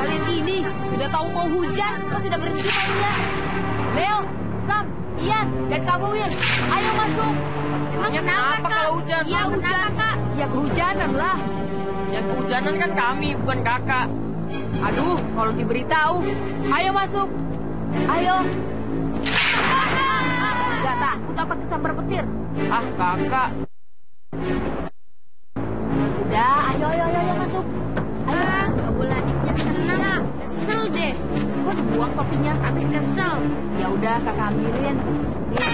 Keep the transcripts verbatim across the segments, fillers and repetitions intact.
Kalian ini sudah tahu mau hujan, kok tidak berhenti mainnya? Leo, Sam, Ian, dan kamu Will, ayo masuk. Emang kenapa kalau hujan? Ya hujan, Kak. Ya kehujanan lah. Yang kehujanan kan kami, bukan kakak. Aduh, kalau diberitahu. Ayo masuk. Ayo. Gak takut apa kesambar petir? Ah, kakak. Udah, ayo, ayo, ayo, ayo masuk. Ayo. Ah, gak boleh dipunya tenang. Kesel deh. Kok dibuang topinya? Kami kesel. Ya udah, kakak ambilin. Nih.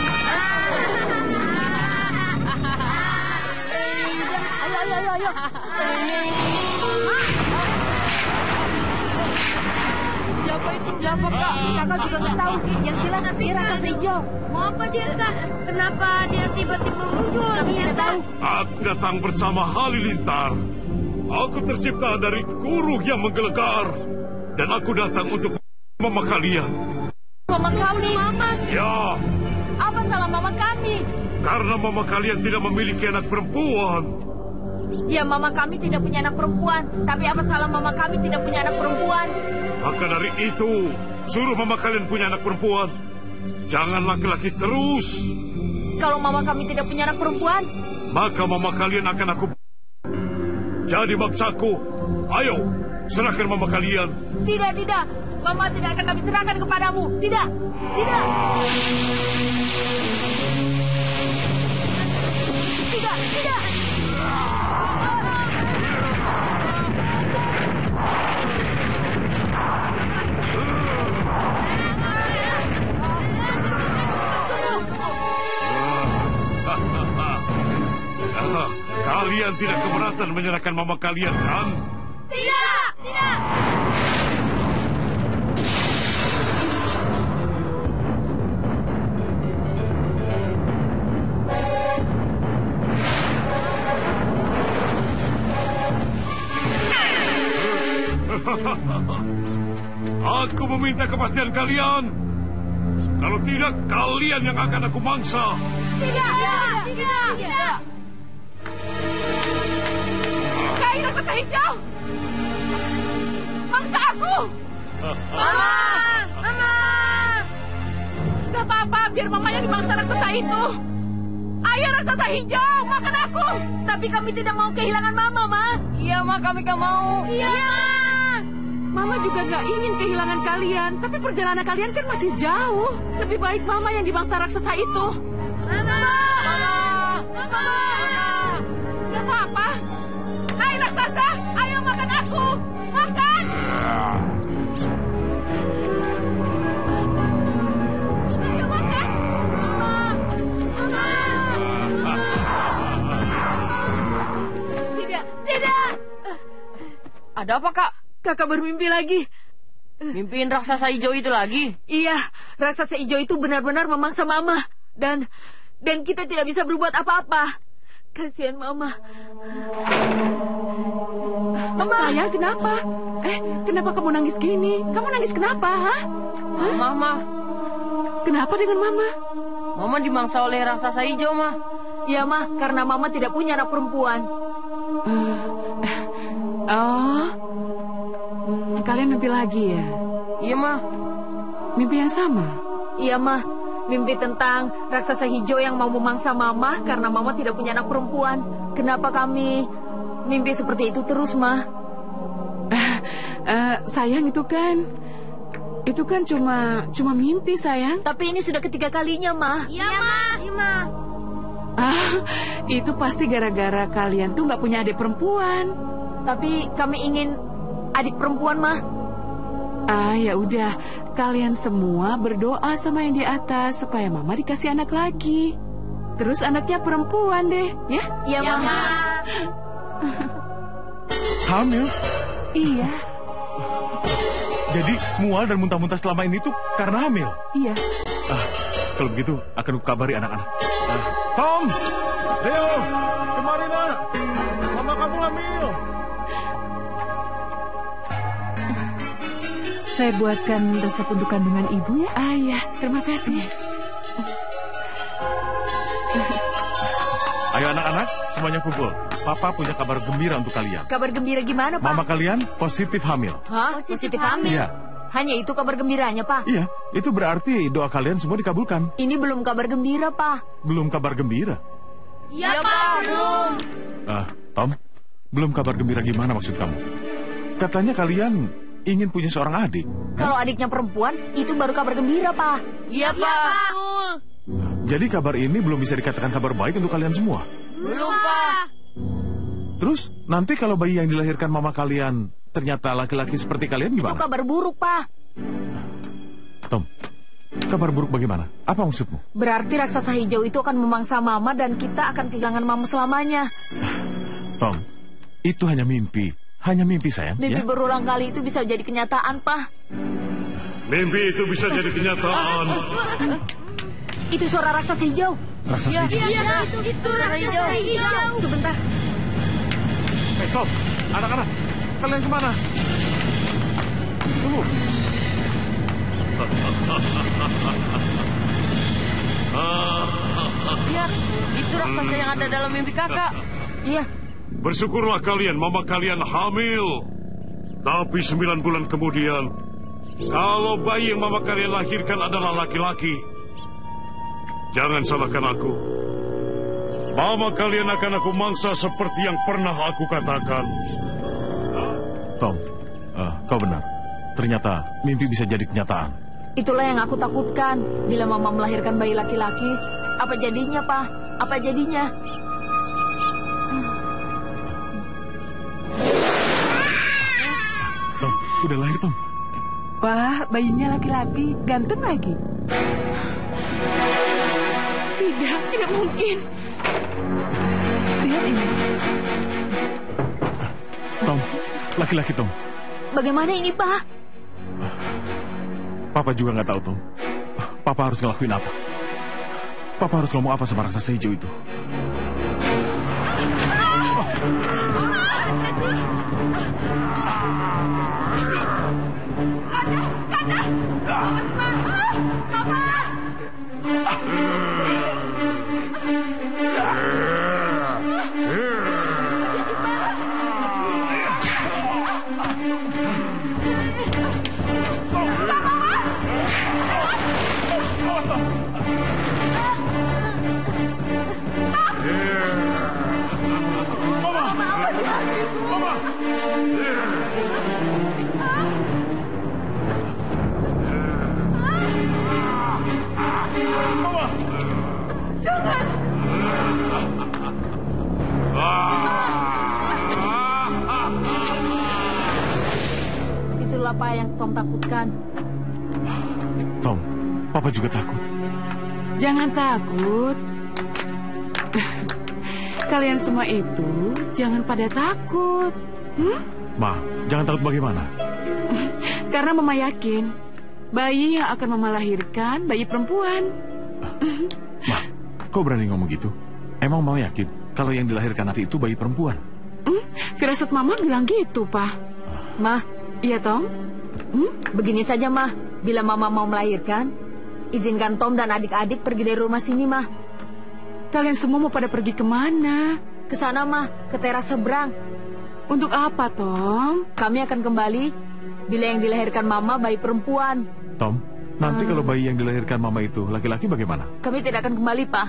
Ayo, ayo, ayo, ayo. Siapa itu? Siapa, Kak? Kakak juga nggak tahu. Yang jelas dia raksasa hijau. Mau apa dia, Kak? Kenapa dia tiba-tiba muncul? Kami tidak tahu. Aku datang bersama Halilintar. Aku tercipta dari guru yang menggelegar. Dan aku datang untuk mama kalian. Mama kami. Mama. Ya. Apa salah mama kami? Karena mama kalian tidak memiliki anak perempuan. Ya, mama kami tidak punya anak perempuan. Tapi apa salah mama kami tidak punya anak perempuan? Maka dari itu, suruh mama kalian punya anak perempuan. Jangan laki-laki terus. Kalau mama kami tidak punya anak perempuan, maka mama kalian akan aku jadi bangsaku. Ayo, serahkan mama kalian. Tidak, tidak. Mama tidak akan kami serahkan kepadamu. Tidak, tidak. Tidak, tidak. Kalian tidak keberatan menyerahkan mama kalian, kan? Tidak, tidak. Aku meminta kepastian kalian. Kalau tidak, kalian yang akan aku mangsa. Tidak, tidak, tidak, tidak. Kai raksasa hijau. Mangsa aku. Mama, Mama. Gak apa-apa, biar mama yang dimangsa raksasa itu. Ayo raksasa hijau, makan aku. Tapi kami tidak mau kehilangan mama, Ma. Iya, Ma, kami gak mau. Iya. Mama juga gak ingin kehilangan kalian. Tapi perjalanan kalian kan masih jauh. Lebih baik mama yang dimangsa raksasa itu. Mama! Mama! Mama! Gak apa-apa. Hai raksasa, ayo makan aku. Makan! Ayo makan. Mama! Mama! Tidak, tidak. Ada apa, Kak? Kakak bermimpi lagi. Mimpiin raksasa hijau itu lagi? Iya, raksasa hijau itu benar-benar memangsa Mama. Dan dan kita tidak bisa berbuat apa-apa. Kasihan Mama. Mama. Sayang, kenapa? Eh, kenapa kamu nangis gini? Kamu nangis kenapa, ha? Hah? Mama. Kenapa dengan Mama? Mama dimangsa oleh raksasa hijau, Ma. Iya, Ma, karena Mama tidak punya anak perempuan. Uh, oh... Hmm, kalian mimpi lagi ya? Iya, Ma. Mimpi yang sama? Iya, Ma. Mimpi tentang raksasa hijau yang mau memangsa Mama karena Mama tidak punya anak perempuan. Kenapa kami mimpi seperti itu terus, Ma? Uh, uh, sayang, itu kan... Itu kan cuma cuma mimpi, sayang. Tapi ini sudah ketiga kalinya, Ma. Iya, Ma. Iya, Ma. Ah, itu pasti gara-gara kalian tuh nggak punya adik perempuan. Tapi kami ingin... adik perempuan, Ma. Ah, ya udah. Kalian semua berdoa sama yang di atas supaya Mama dikasih anak lagi. Terus anaknya perempuan deh, ya? Iya, ya, Mama. Hamil? Iya. Jadi mual dan muntah-muntah selama ini tuh karena hamil? Iya. Ah, kalau begitu akan aku kabari anak-anak. Ah, Tom! Leo! Kemari, nak! Mama kamu hamil! Saya buatkan resep untuk kandungan ibu ya. Ah ya, terima kasih. Ayo anak-anak, semuanya kumpul. Papa punya kabar gembira untuk kalian. Kabar gembira gimana, Pak? Mama kalian positif hamil. Hah? Positif hamil? Iya. Hanya itu kabar gembiranya, Pak? Iya, itu berarti doa kalian semua dikabulkan. Ini belum kabar gembira, Pak. Belum kabar gembira? Iya, Pak. Belum. Ah, Tom, belum kabar gembira gimana maksud kamu? Katanya kalian ingin punya seorang adik. Kalau adiknya perempuan, itu baru kabar gembira, Pak. Iya, Pak. Betul. Jadi kabar ini belum bisa dikatakan kabar baik untuk kalian semua. Belum, Pak. Terus, nanti kalau bayi yang dilahirkan mama kalian ternyata laki-laki seperti kalian Itu gimana? kabar buruk, Pak. Tom, kabar buruk bagaimana? Apa maksudmu? Berarti raksasa hijau itu akan memangsa Mama dan kita akan kehilangan Mama selamanya. Tom, itu hanya mimpi. Hanya mimpi, sayang. Mimpi ya? berulang kali itu bisa jadi kenyataan, Pak. Mimpi itu bisa jadi kenyataan. Itu suara raksasa hijau. Raksasa hijau. Iya, itu, itu raksasa hijau. Sebentar. Hei, Tom, anak-anak, kalian kemana? Tunggu. Lihat, itu raksasa yang ada dalam mimpi kakak. Iya. Bersyukurlah kalian, mama kalian hamil. Tapi sembilan bulan kemudian, kalau bayi yang mama kalian lahirkan adalah laki-laki, jangan salahkan aku. Mama kalian akan aku mangsa seperti yang pernah aku katakan. Tom, uh, kau benar. Ternyata mimpi bisa jadi kenyataan. Itulah yang aku takutkan. Bila Mama melahirkan bayi laki-laki, apa jadinya, Pak? Apa jadinya? Tom, udah lahir, Tom. Wah, bayinya laki-laki, ganteng lagi. Tidak, tidak mungkin. Lihat ini. Tom, laki-laki, Tom. Bagaimana ini, Pak? Papa juga nggak tahu, Tom. Papa harus ngelakuin apa? Papa harus ngomong apa sama raksasa hijau itu? Itulah apa yang Tom takutkan. Tom, Papa juga takut. Jangan takut. Kalian semua itu jangan pada takut. Hmm? Ma, jangan takut bagaimana? Karena Mama yakin bayi yang akan Mama lahirkan bayi perempuan. Ma, kok berani ngomong gitu? Emang Mama yakin kalau yang dilahirkan nanti itu bayi perempuan? Hmm? Firasat Mama bilang gitu, Pak. Mah, Iya, Tom? hmm? begini saja, Mah. Bila Mama mau melahirkan, izinkan Tom dan adik-adik pergi dari rumah sini, Mah. Kalian semua mau pada pergi kemana? Ke sana, Mah, ke teras seberang. Untuk apa, Tom? Kami akan kembali bila yang dilahirkan Mama bayi perempuan. Tom, nanti kalau bayi yang dilahirkan Mama itu laki-laki bagaimana? Kami tidak akan kembali, Pak.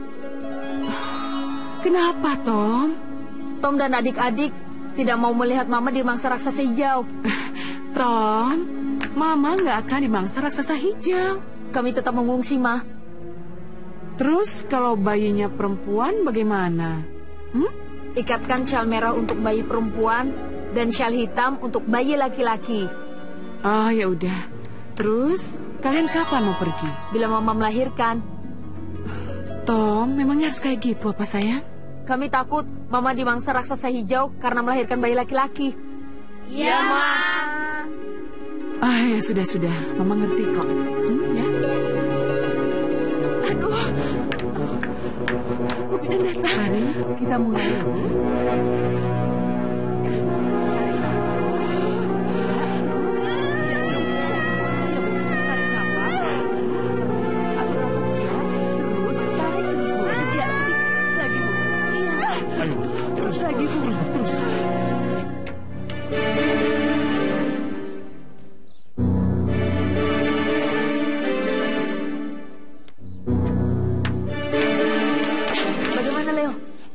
Kenapa, Tom? Tom dan adik-adik tidak mau melihat Mama dimangsa raksasa hijau. Tom, Mama nggak akan dimangsa raksasa hijau. Kami tetap mengungsi, Mah. Terus kalau bayinya perempuan bagaimana? Hmm? Ikatkan syal merah untuk bayi perempuan dan syal hitam untuk bayi laki-laki. Oh, ya udah. Terus kalian kapan mau pergi? Bila Mama melahirkan, Tom, memangnya harus kayak gitu apa sayang? kami takut Mama dimangsa raksasa hijau karena melahirkan bayi laki-laki. Iya, Ma. Ah, ya sudah-sudah. Mama ngerti kok. Hmm, ya. Aduh. Mari kita mulai.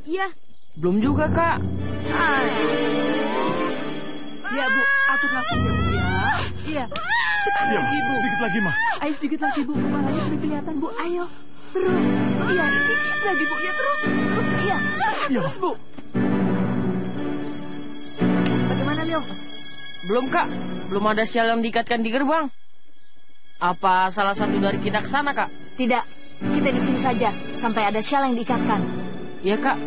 Iya. Belum juga, Kak. Ah. Ya, Bu. Atur nafas ya, Bu. Ya. Iya. Iya, Ma. Sedikit lagi, Ma. Ayo sedikit lagi, Bu. Kepalanya sudah kelihatan, Bu. Ayo. Terus. Iya, sedikit lagi, Bu. Ya, terus. Terus, iya. Iya, Terus, Bu. Bagaimana, Leo? Belum, Kak. Belum ada sial yang diikatkan di gerbang. Apa salah satu dari kita ke sana, Kak? Tidak, kita di sini saja sampai ada syal yang diikatkan. Iya, Kak.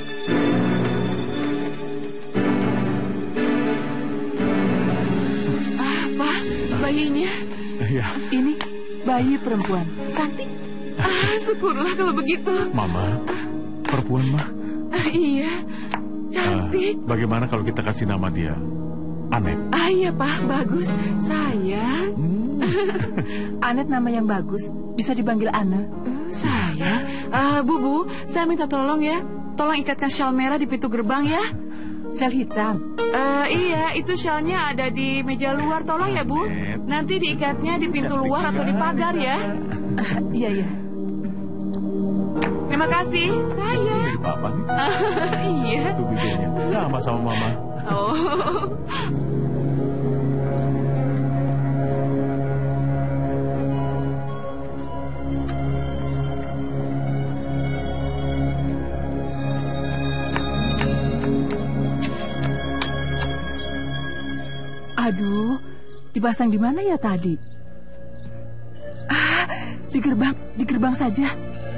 Ah, Pak. Bayinya. Iya. Ini bayi perempuan. Cantik. Ah, syukurlah kalau begitu. Mama, perempuan, Ma. Ah, iya. Cantik. Ah, bagaimana kalau kita kasih nama dia Anet? Ah, iya, Pak. Bagus. Sayang. Hmm. Anet nama yang bagus. Bisa dipanggil Ana. Uh, saya. Ah, Bu, Bu. Saya minta tolong ya. Tolong ikatkan syal merah di pintu gerbang ya. Syal hitam? Uh, iya, itu syalnya ada di meja luar. Tolong ya, Bu. Anet. Nanti diikatnya di pintu luar atau di pagar ya. Uh, iya, iya. Terima kasih. Saya. Dari Papa nih. Iya. Itu bibirnya. Sama sama Mama. Oh. Aduh, dipasang di mana ya tadi? Ah, di gerbang, di gerbang saja.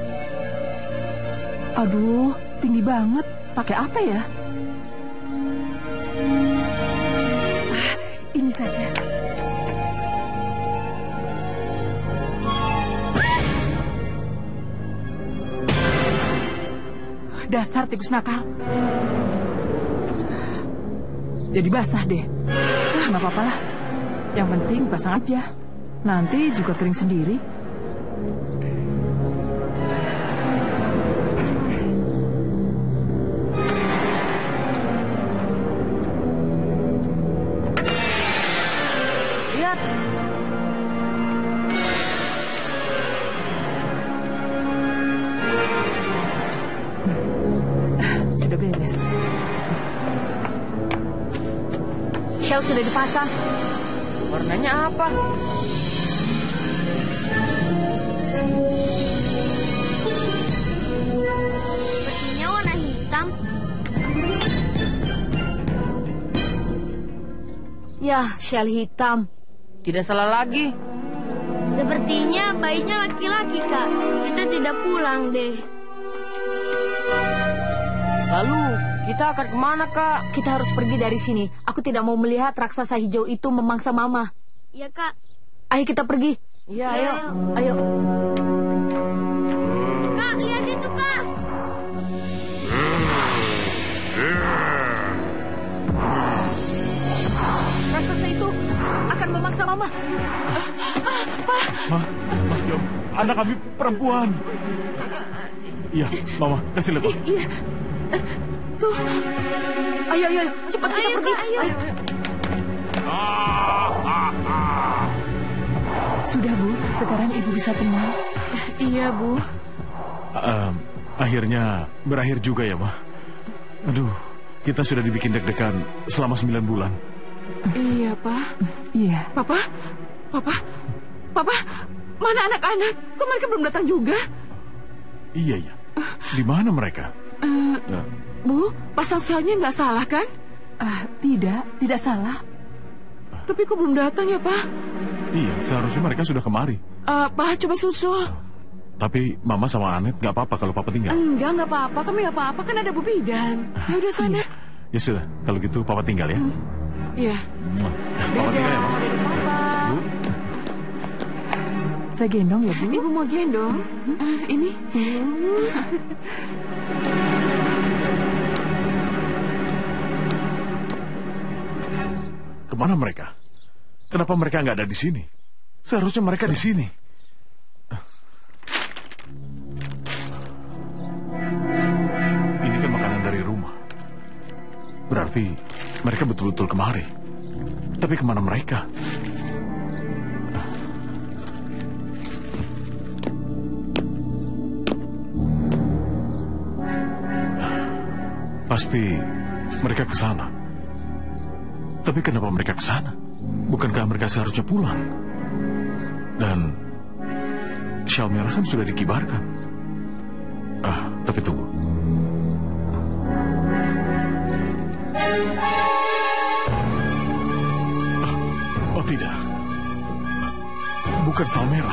Aduh, tinggi banget. Pakai apa ya? Ah, ini saja. Dasar tikus nakal. Jadi basah deh. Ah, nggak apa-apa lah. Yang penting pasang aja. Nanti juga kering sendiri. Lihat. Sudah beres. Syal sudah dipasang. Warnanya apa? Sepertinya warna hitam. Ya, syal hitam. Tidak salah lagi. Sepertinya bayinya laki-laki, Kak. Kita tidak pulang deh. Lalu, kita akan kemana, Kak? Kita harus pergi dari sini. Aku tidak mau melihat raksasa hijau itu memangsa Mama. Ya, Kak. Ayo kita pergi. Iya, ayo. Ayo. Kak, lihat itu, Kak. Raksasa itu akan memangsa Mama. Ma, Ma, jom. Anak kami perempuan. Iya, Mama, kasih lihat. Iya. Tuh. Ayo, ayo, ayo. Cepat kita Ayo, pergi. Kak, ayo. Sudah, Bu. Sekarang Ibu bisa tenang. Iya, Bu. Um, akhirnya berakhir juga ya, Ma. Aduh, kita sudah dibikin deg-degan selama sembilan bulan. Iya, Pak. Iya. Papa? Papa? Papa? Mana anak-anak? Kok mereka belum datang juga? Iya, iya. Di mana mereka? Uh, Uh, Bu, pasang selnya nggak salah kan? Ah, tidak, tidak salah. Tapi kok belum datang ya, Pak? iya, seharusnya mereka sudah kemari. Uh, Pak, coba susul. Tapi Mama sama Anet nggak apa-apa kalau Papa tinggal. Enggak, nggak apa-apa. Kami nggak apa-apa, kan ada Bu Bidan. Ya udah sana. Ya sudah, kalau gitu Papa tinggal ya. Iya. Mwah. Papa tinggal ya, Mama. Bu. Saya gendong ya, Bu. Ibu mau gendong? Uh, ini. Kemana mereka? Kenapa mereka nggak ada di sini? Seharusnya mereka di sini. Ini kan makanan dari rumah. Berarti mereka betul-betul kemari. Tapi kemana mereka? Pasti mereka ke sana. Tapi kenapa mereka ke sana? Bukankah mereka seharusnya pulang? Dan syal merah kan sudah dikibarkan. Ah, tapi tunggu. Ah, oh tidak. Bukan syal merah.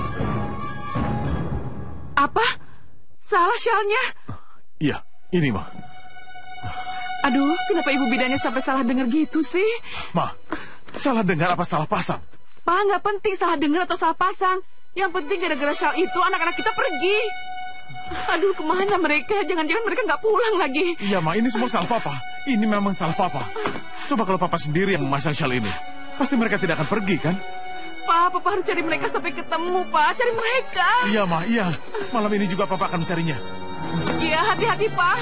Apa? Salah syalnya? Iya, ini mah. Aduh, kenapa ibu bidannya sampai salah dengar gitu sih? Ma, salah dengar apa salah pasang? Pak, nggak penting salah dengar atau salah pasang. Yang penting gara-gara syal itu anak-anak kita pergi. Aduh, kemana mereka? Jangan-jangan mereka nggak pulang lagi. Iya, Ma, ini semua salah Papa. Ini memang salah Papa. Coba kalau Papa sendiri yang memasang syal ini, pasti mereka tidak akan pergi, kan? Pak, Papa harus cari mereka sampai ketemu, Pak. Cari mereka. Iya, Ma, iya. Malam ini juga Papa akan mencarinya. Iya, hati-hati, Pak.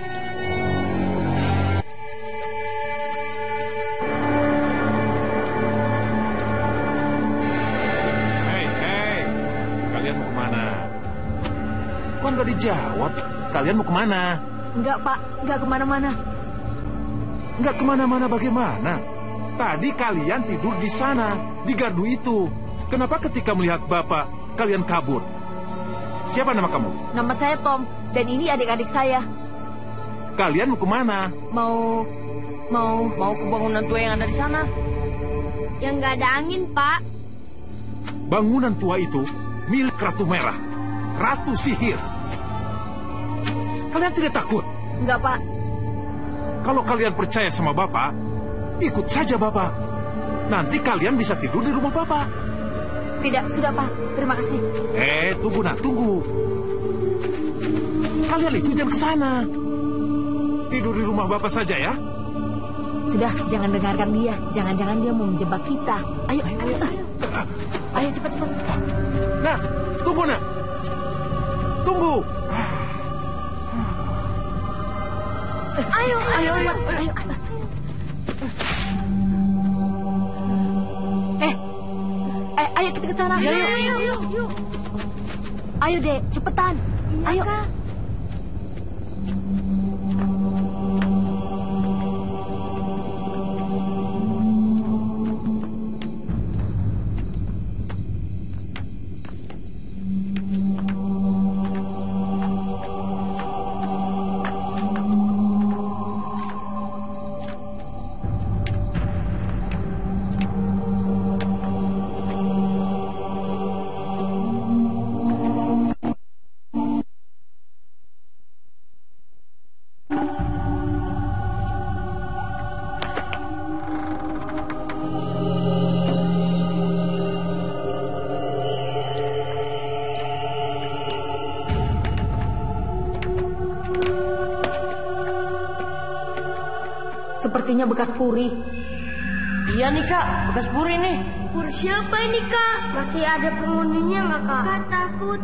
Hei, hei. Kalian mau kemana? Kok nggak dijawab? Kalian mau kemana? Enggak, Pak. Enggak kemana-mana. Nggak kemana-mana bagaimana? Tadi kalian tidur di sana, di gardu itu. Kenapa ketika melihat Bapak, kalian kabur? Siapa nama kamu? Nama saya Tom, dan ini adik-adik saya. Kalian mau kemana? Mau... mau... Mau ke bangunan tua yang ada di sana. Yang nggak ada angin, Pak. Bangunan tua itu milik Ratu Merah, Ratu Sihir. Kalian tidak takut? Enggak, Pak. Kalau kalian percaya sama Bapak, ikut saja Bapak. Nanti kalian bisa tidur di rumah Bapak. Tidak, sudah, Pak. Terima kasih. Eh, tunggu nak, tunggu. Kalian itu jangan ke sana. Tidur di rumah Bapak saja ya. Sudah, jangan dengarkan dia. Jangan-jangan dia mau menjebak kita. Ayo, ayo, ayo. Ayo, cepat-cepat. Nah, tunggu nak. Tunggu. Ayo, ayo, ayo, ayo. Eh, eh, ayo kita ke sana. Ayo, ayo, ayo, ayo. Ayo, Dek, cepetan. Ayo. Kak. Sepertinya bekas puri. Iya nih, Kak. Bekas puri nih. Pur siapa ini, Kak? Masih ada penghuninya nggak, Kak? Kak takut.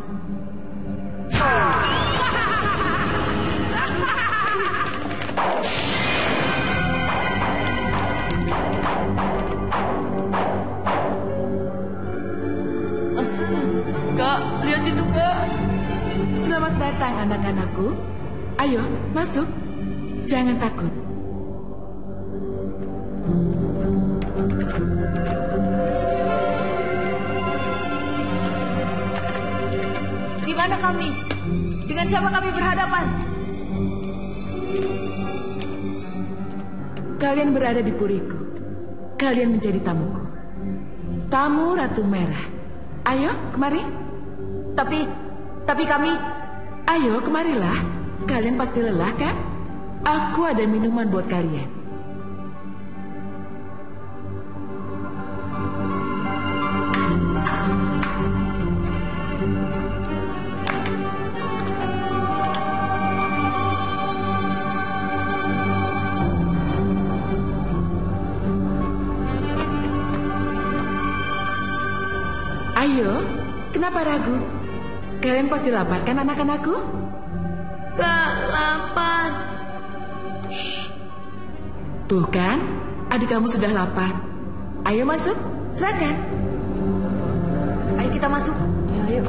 Kak, lihat itu, Kak. Selamat datang anak-anakku. Ayo, masuk. Jangan takut. Di mana kami? Dengan siapa kami berhadapan? Kalian berada di puriku. Kalian menjadi tamuku. Tamu Ratu Merah. Ayo, kemari. Tapi, tapi kami... Ayo, kemarilah. Kalian pasti lelah, kan? Aku ada minuman buat kalian. Ayo, kenapa ragu? Kalian pasti lapar kan anak-anakku? Kak, lapar. Tuh kan, adik kamu sudah lapar. Ayo masuk, silakan. Ayo kita masuk. Ya, ayo.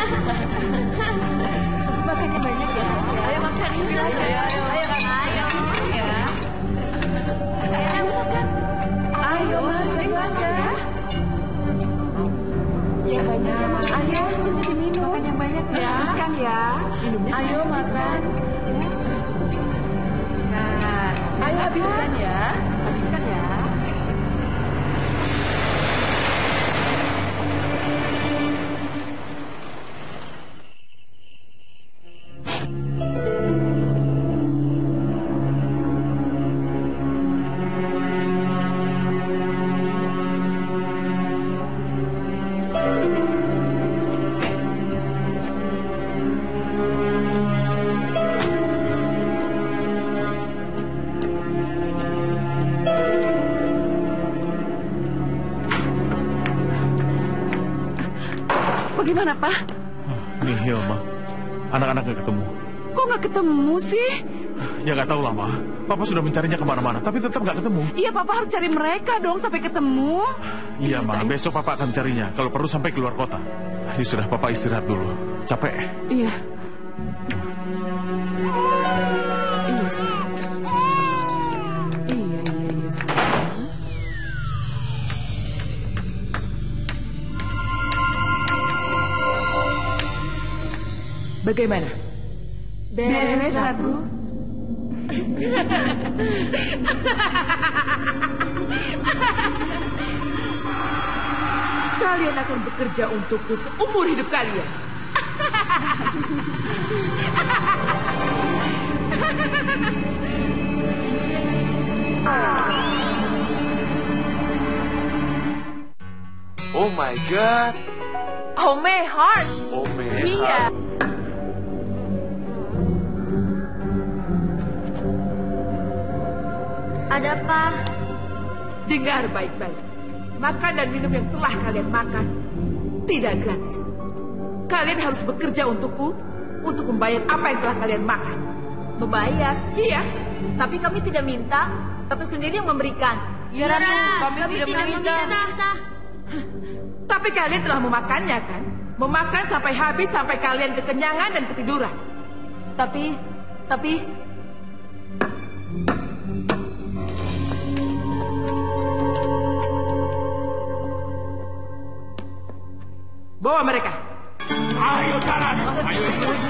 Makan yang banyak ya. Ayo makan ini. Ayo, ayo, ayo, ayo. Ya. Ayo makan. Ayo, mari silakan. Ya banyak. Ayo, sudah diminum. Makan yang banyak ya. Habiskan ya. Minumnya. Ayo makan. Nah, ayo habiskan ya. Habiskan ya. Bagaimana, Pak? Nihil, Ma. Anak-anak nggak ketemu. Kok nggak ketemu sih? Ya nggak tahu lah, Ma. Papa sudah mencarinya kemana-mana, tapi tetap nggak ketemu. Iya, Papa harus cari mereka dong sampai ketemu. Iya, Ma. Besok Papa akan carinya. Kalau perlu sampai keluar kota. Ya sudah, Papa istirahat dulu. Capek. Iya. Iya, sih. Iya, iya, iya. Sih. Bagaimana? Beres, Ratu. Kalian akan bekerja untukku seumur hidup kalian. Oh my God. Oh my heart. Oh my Iya. heart. Ada apa? Dengar baik-baik. Makan dan minum yang telah kalian makan tidak gratis. Kalian harus bekerja untukku untuk membayar apa yang telah kalian makan. Membayar? Iya. Tapi kami tidak minta. Ratu sendiri yang memberikan. Ya, Ratu, kami, kami tidak tidak meminta. meminta. Tapi kalian telah memakannya kan? Memakan sampai habis sampai kalian kekenyangan dan ketiduran. Tapi, tapi... Bawa mereka. Ayo jalan. Ayo.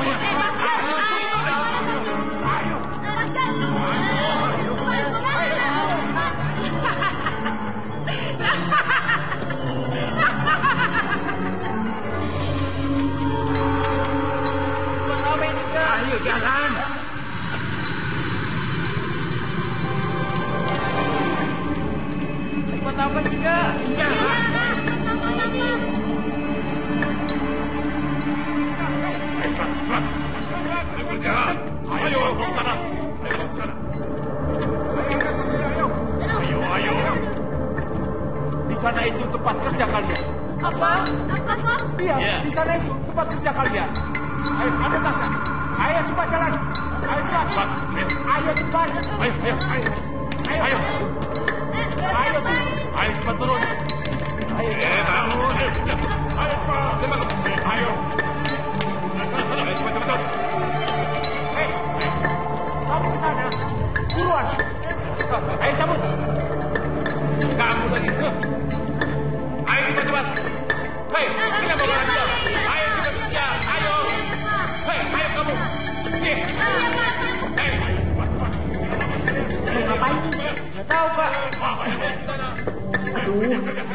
Ayo jalan. Cepat apa juga? Ayo, ke sana. Ayo, ke sana. Ayo, ayo. Di sana itu tempat kerja kalian. Apa? Apa? Iya, Iya. di sana itu tempat kerja kalian. Ayo, ambil tasnya. Ayo cepat jalan. Ayo cepat. Cepat. Ayo cepat. Ayo, ayo, ayo. Ayo. Ayo. Ayo. Ayo, cepat turun. Ayo. Eh, bangun. Ayo, ayo, cepat. Cepat. Ayo. Ayo, cepat, cepat, cepat. Hei, kamu ke sana. Buruan. Ayo cabut. Kamu lagi. Ayo, cepat, cepat. Hei, kita bawa dia. Ayo, cepat, ya. Ayo. Hei, ayo kamu. Pergi. Hei, cepat, cepat. Mau ngapain nih? Nggak tahu, Pak. Aduh.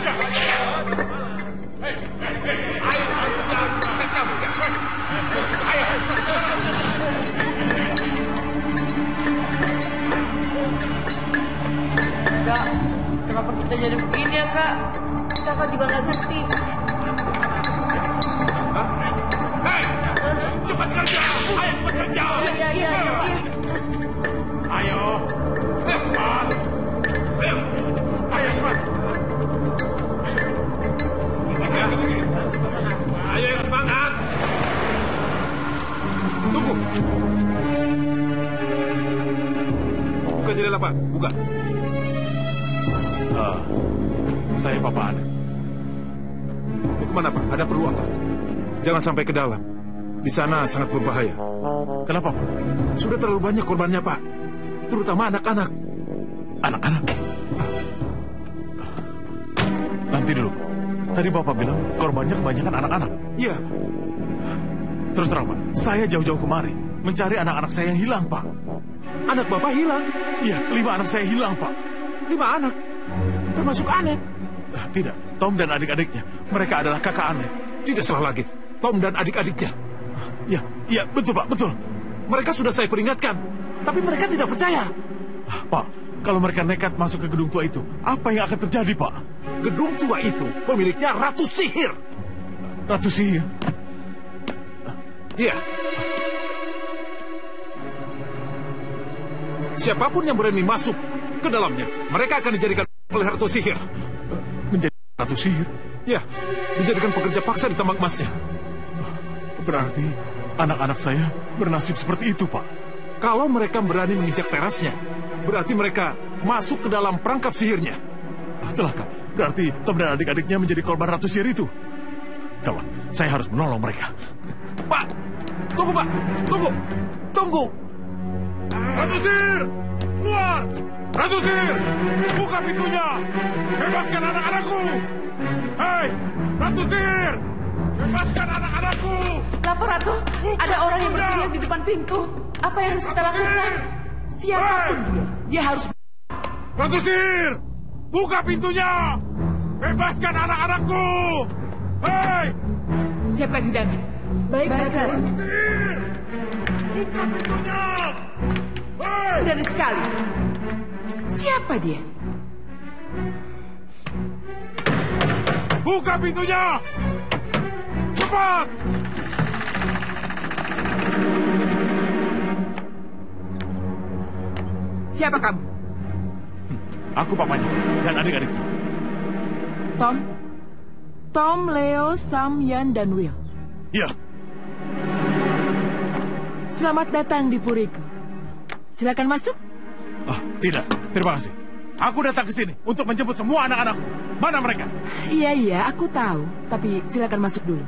Kak, kenapa kita jadi begini ya, Kak? Kakak juga nggak ngerti. Hei, cepat kerja. Ayo, cepat kerja. Iya, iya, iya. Ayo. Cepat. Ayo. Ayo, cepat. Ayo, yang semangat. Tunggu. Buka jendela, Pak. Buka. Ah, saya Papa Anet. Mau kemana, Pak? Ada perlu apa? Jangan sampai ke dalam. Di sana sangat berbahaya. Kenapa, Pak? Sudah terlalu banyak korbannya, Pak. Terutama anak-anak. Anak-anak? Nanti dulu. Tadi Bapak bilang korbannya kebanyakan anak-anak. Iya. Terus terang, Pak. Saya jauh-jauh kemari mencari anak-anak saya yang hilang, Pak. Anak Bapak hilang? Iya, lima anak saya hilang, Pak. Lima anak? Termasuk Anet? Ah, tidak, Tom dan adik-adiknya. Mereka adalah kakak Anet. Tidak salah lagi. Tom dan adik-adiknya. Ya, iya, betul, Pak, betul. Mereka sudah saya peringatkan, tapi mereka tidak percaya. Ah, Pak, kalau mereka nekat masuk ke gedung tua itu, apa yang akan terjadi, Pak? Gedung tua itu pemiliknya Ratu Sihir. Ratu Sihir? Iya. Siapapun yang berani masuk ke dalamnya, mereka akan dijadikan oleh Ratu Sihir. Menjadi Ratu Sihir? Ya, dijadikan pekerja paksa di tambak emasnya. Berarti anak-anak saya bernasib seperti itu, Pak. Kalau mereka berani menginjak terasnya, berarti mereka masuk ke dalam perangkap sihirnya. Celaka, berarti Tom dan adik-adiknya menjadi korban Ratu Sihir itu. Kawan, saya harus menolong mereka. Pak, tunggu, Pak. Tunggu. Tunggu. Ratu Sihir, keluar! Ratu Sihir, buka pintunya! Bebaskan anak-anakku! Hei, Ratu Sihir! Bebaskan anak-anakku! Lapor, Ratu. Buka Ada orang yang pintunya! berteriak di depan pintu. Apa yang harus kita Ratu lakukan? Sihir! Siapapun Hei! dia, dia harus... Ratu Sihir, buka pintunya! Bebaskan anak-anakku! Hei! Siapkan hidangan. Baik, baik, Ratu. Sihir, buka pintunya! Hei! Berani sekali. Siapa dia? Buka pintunya! Cepat! Siapa kamu? Aku papanya dan adik-adiknya. Tom? Tom, Leo, Sam, Yan, dan Will. Iya. Selamat datang di Puriku. Silakan masuk. Ah, tidak. Terima kasih. Aku datang ke sini untuk menjemput semua anak-anakku. Mana mereka? Iya, iya, aku tahu. Tapi silakan masuk dulu.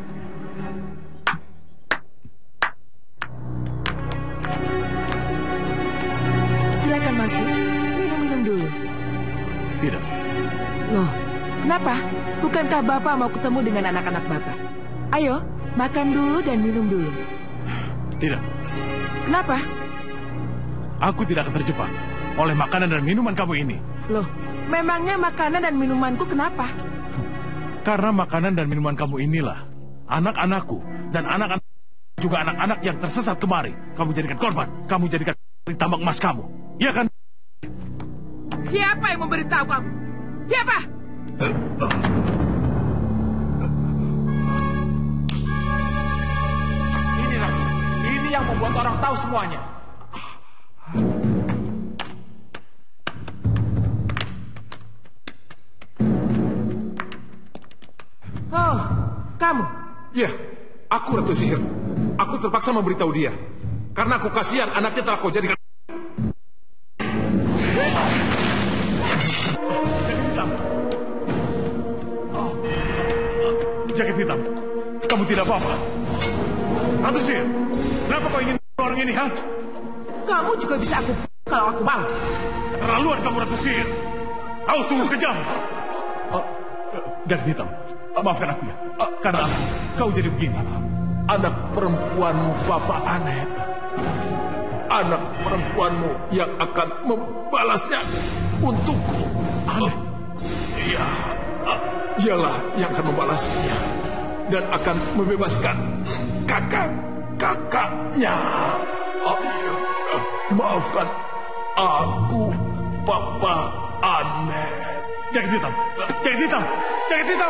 Silakan masuk. Minum-minum dulu. Tidak. Loh, kenapa? Bukankah Bapak mau ketemu dengan anak-anak Bapak? Ayo, makan dulu dan minum dulu. Tidak. Kenapa? Aku tidak akan terjebak oleh makanan dan minuman kamu ini. Loh, memangnya makanan dan minumanku kenapa? Karena makanan dan minuman kamu inilah anak-anakku dan anak-anak juga anak-anak yang tersesat kemari. Kamu jadikan korban. Kamu jadikan di tambak emas kamu. Iya kan? Siapa yang memberitahu kamu? Siapa? Inilah, ini yang membuat orang tahu semuanya. Oh, kamu? Iya, aku Ratu Sihir. Aku terpaksa memberitahu dia. Karena aku kasihan anaknya telah kau jadikan... Jaket hitam. Kamu tidak apa-apa. Ratu Sihir, kenapa kau ingin orang ini, ha? Kamu juga bisa aku kalau aku mau. Keterlaluan kamu, Ratu Sihir. Kau sungguh kejam. Oh, jaket hitam, maafkan aku ya. Karena apa? Kau jadi begini. Anak perempuanmu, Bapak Anet. Anak perempuanmu yang akan membalasnya untukku. Anet? Iya, dialah yang akan membalasnya. Dan akan membebaskan kakak-kakaknya. Maafkan aku, Papa Anet. Jaket hitam, jaket hitam, jaket hitam.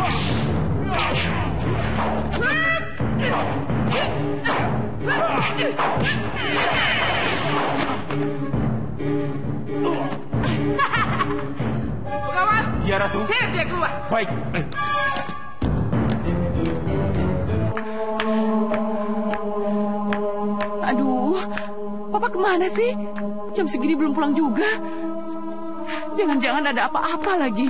Pengawal. Iya, Ratu. Sihir dia keluar. Baik. Aduh, Papa kemana sih? Jam segini belum pulang juga. Jangan-jangan ada apa-apa lagi.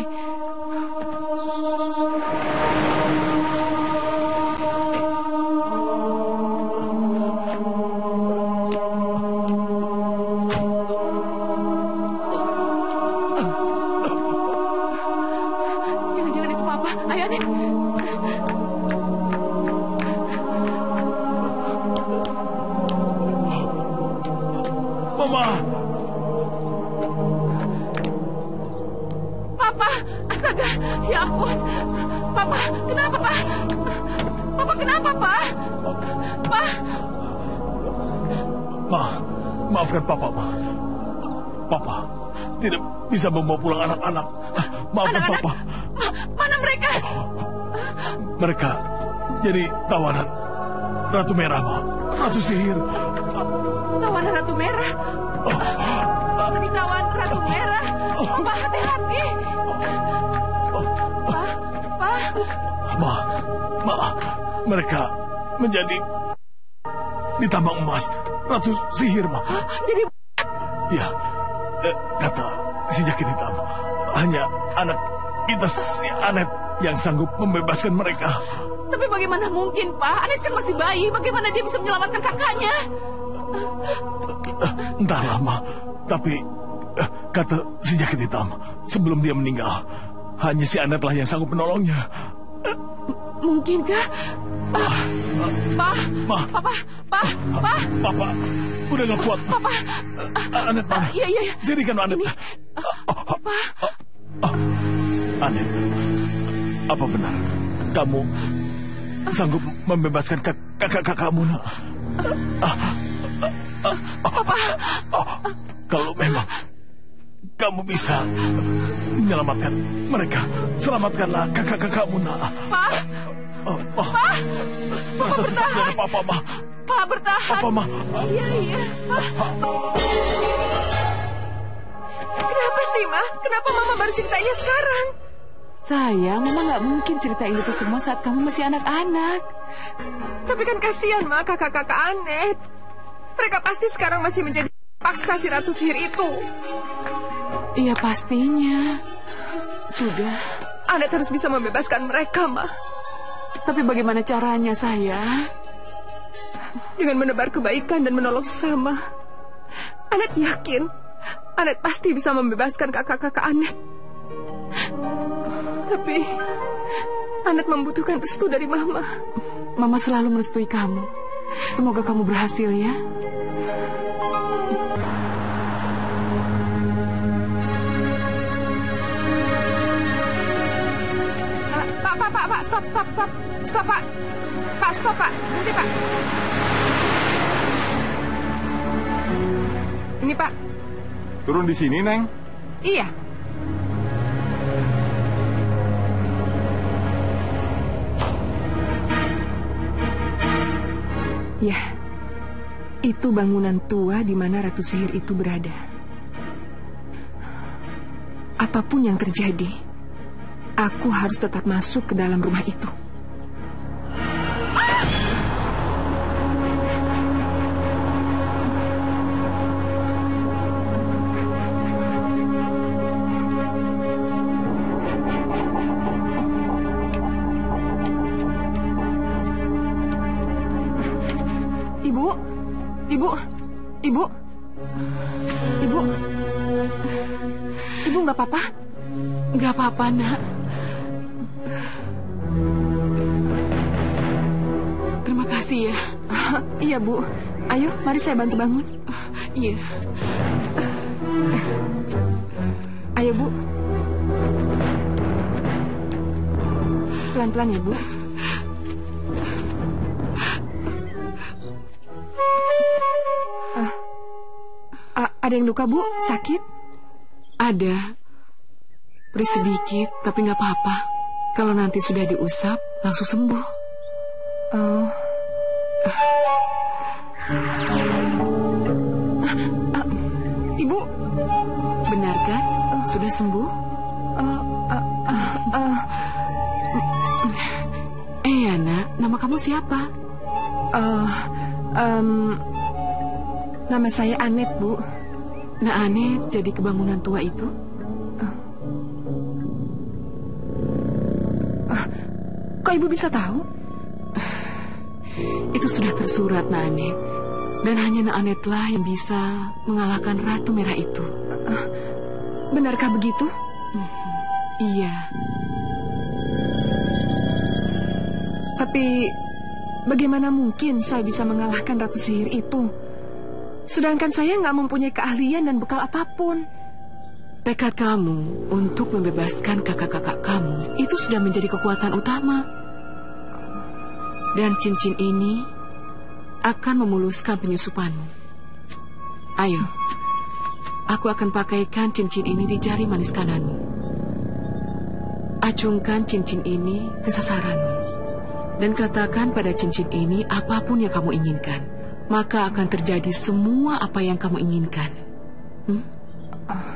Jangan-jangan itu Papa. Ayo, Anet. Mama! Papa, astaga, ya ampun. Papa, kenapa, Pak? Papa, kenapa, Pak? Pak? Ma, maafkan Papa, Ma. Papa tidak bisa membawa pulang anak-anak. Maafkan Anak-anak? Papa. Ma- mana mereka? Mereka jadi tawanan Ratu Merah, Ma. Ratu Sihir. Tawanan Ratu Merah. Papa ditawan Ratu Merah. Papa, hati-hati. Pak, Pak. Ma, Ma, mereka menjadi di tambang emas Ratu Sihir, Ma. Jadi Ya, eh, kata si jaket hitam, hanya anak kita si Anet yang sanggup membebaskan mereka. Tapi bagaimana mungkin, Pak? Anet kan masih bayi. Bagaimana dia bisa menyelamatkan kakaknya? Eh, entahlah, Ma. Tapi eh, kata si jaket hitam, sebelum dia meninggal, hanya si Anetlah yang sanggup menolongnya. Mungkinkah? Pak, Pak, Ma, Papa, Pak, Pak. Papa, udah gak kuat. Papa. Eh, Anet mana? Iya, iya, iya. Sini kan Anet. Ini, Pak. Anet, apa benar kamu sanggup membebaskan kakak-kakakmu, nak? Papa. Kalau memang kamu bisa menyelamatkan mereka, selamatkanlah kakak-kakakmu, nak. Pak. Oh, oh. Pak. Rasa sesak dari Papa, Ma. Pak, bertahan. Papa, Ma. Iya, iya. Kenapa sih, Ma? Kenapa Mama baru ceritanya sekarang? Sayang, Mama nggak mungkin ceritain itu semua saat kamu masih anak-anak. Tapi kan kasihan, Ma, kakak-kakak Anet. Mereka pasti sekarang masih menjadi paksa si Ratu Sihir itu. Iya, pastinya. Sudah. Anet harus bisa membebaskan mereka, Ma. Tapi bagaimana caranya, sayang? Dengan menebar kebaikan dan menolong sesama. Anet yakin Anet pasti bisa membebaskan kakak-kakak Anet. Tapi Anet membutuhkan restu dari Mama. Mama selalu merestui kamu. Semoga kamu berhasil, ya. Uh, Pak, Pak, Pak, Pak, stop, stop, stop. Stop, Pak. Pak, stop, Pak. Nanti, Pak. Ini, Pak. Turun di sini, Neng. Iya. Ya, itu bangunan tua di mana Ratu Sihir itu berada. Apapun yang terjadi, aku harus tetap masuk ke dalam rumah itu. Ibu, ibu, ibu, ibu, ibu nggak apa-apa? Nggak apa-apa, nak. Terima kasih, ya. Iya, Bu. Ayo, mari saya bantu bangun. Iya. Ayo, Bu. Pelan-pelan ya, Bu. Uh, ada yang luka, Bu? Sakit? Ada. Beri sedikit, tapi nggak apa-apa. Kalau nanti sudah diusap, langsung sembuh. Oh. Ibu, benar kan? Sudah sembuh? Uh, uh, uh, uh. Eh, Yana, nama kamu siapa? Uh, um, nama saya Anet, Bu. Nah, Anet jadi kebangunan tua itu? Uh. Uh, kok Ibu bisa tahu? Itu sudah tersurat, Nak Anet. Dan hanya Nak Anetlah yang bisa mengalahkan Ratu Merah itu. Uh, benarkah begitu? Hmm, iya. Tapi bagaimana mungkin saya bisa mengalahkan Ratu Sihir itu? Sedangkan saya nggak mempunyai keahlian dan bekal apapun. Tekad kamu untuk membebaskan kakak-kakak kamu itu sudah menjadi kekuatan utama. Dan cincin ini akan memuluskan penyusupanmu. Ayo, aku akan pakaikan cincin ini di jari manis kananmu. Acungkan cincin ini ke sasaranmu. Dan katakan pada cincin ini apapun yang kamu inginkan. Maka akan terjadi semua apa yang kamu inginkan. Hmm? Uh.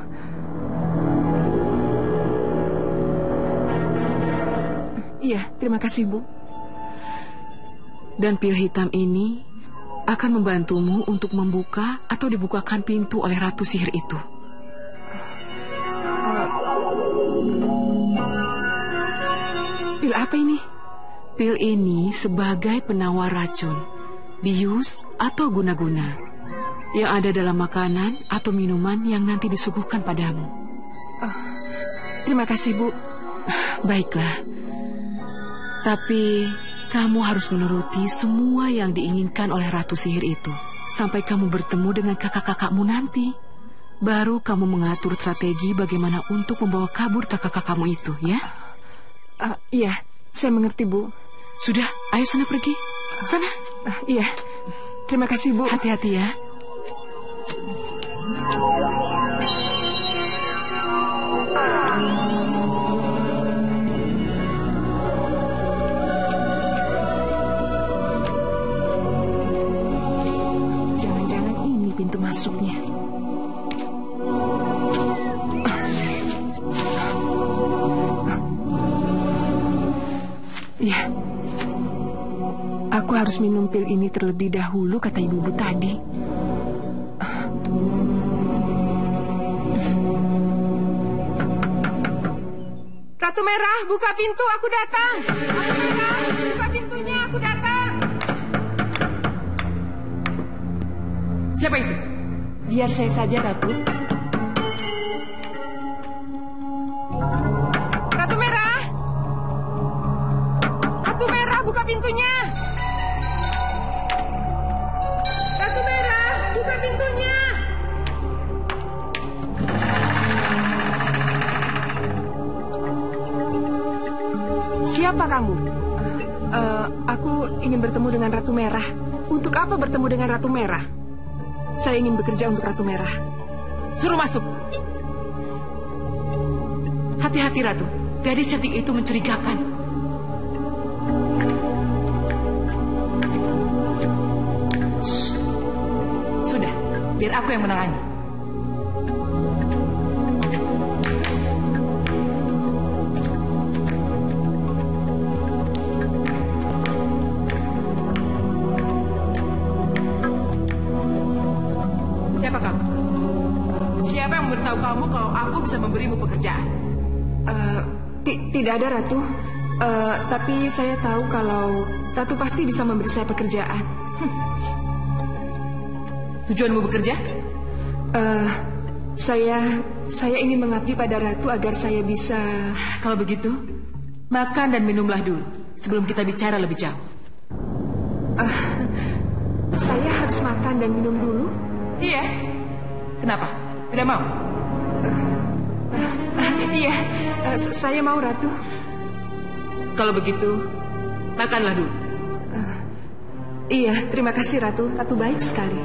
Iya, terima kasih, Bu. Dan pil hitam ini akan membantumu untuk membuka atau dibukakan pintu oleh Ratu Sihir itu. Uh. Pil apa ini? Pil ini sebagai penawar racun, bius atau guna-guna yang ada dalam makanan atau minuman yang nanti disuguhkan padamu. Uh, terima kasih, Bu. Baiklah. Tapi kamu harus menuruti semua yang diinginkan oleh Ratu Sihir itu sampai kamu bertemu dengan kakak-kakakmu nanti. Baru kamu mengatur strategi bagaimana untuk membawa kabur kakak-kakakmu itu, ya? Uh, iya, saya mengerti, Bu. Sudah, ayo sana pergi. Sana. Uh, iya, terima kasih, Bu. Hati-hati ya. Jangan-jangan ini pintu masuknya. Iya. Aku harus minum pil ini terlebih dahulu, kata ibu-ibu tadi. Ratu Merah, buka pintu, aku datang. Ratu Merah, buka pintunya, aku datang. Siapa itu? Biar saya saja, Ratu. Ratu Merah! Ratu Merah, buka pintunya! Ratu Merah, buka pintunya! Siapa kamu? Uh, aku ingin bertemu dengan Ratu Merah. Untuk apa bertemu dengan Ratu Merah? Saya ingin bekerja untuk Ratu Merah. Suruh masuk. Hati-hati, Ratu. Gadis cantik itu mencurigakan. Shh. Sudah, biar aku yang menangani. Siapa kamu? Siapa yang memberitahu kamu kalau aku bisa memberimu pekerjaan? Uh, tidak ada, Ratu. Uh, tapi saya tahu kalau Ratu pasti bisa memberi saya pekerjaan. Hmm. Tujuanmu bekerja? Uh, saya saya ingin mengabdi pada Ratu agar saya bisa... Kalau begitu, makan dan minumlah dulu sebelum kita bicara lebih jauh. Uh, saya harus makan dan minum dulu? Iya. Kenapa? Tidak mau? Uh, uh, iya, uh, saya mau, Ratu. Kalau begitu, makanlah dulu. Uh, iya, terima kasih, Ratu. Ratu baik sekali.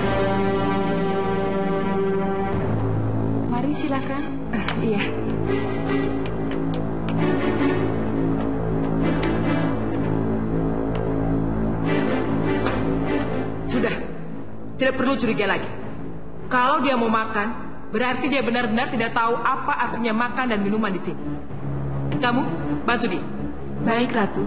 Mari, silakan. Uh, iya. perlu curiga lagi. Kalau dia mau makan, berarti dia benar-benar tidak tahu apa artinya makan dan minuman di sini. Kamu bantu dia. Baik, Ratu.